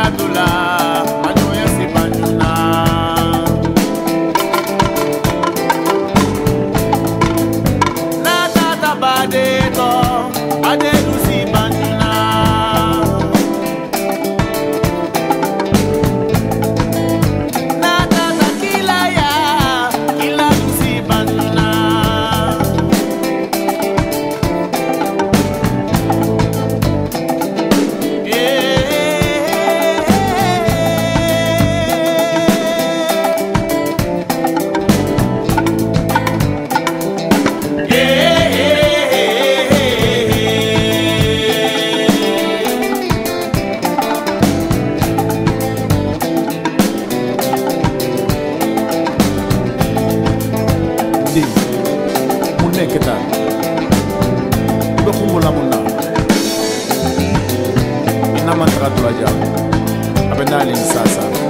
tula manoya si banjuna na tata bade to ade lusi banjuna na tata kila ya kila lusi banjuna munne kita ibe kumbula munna ina mantra tulaja abe nali sasa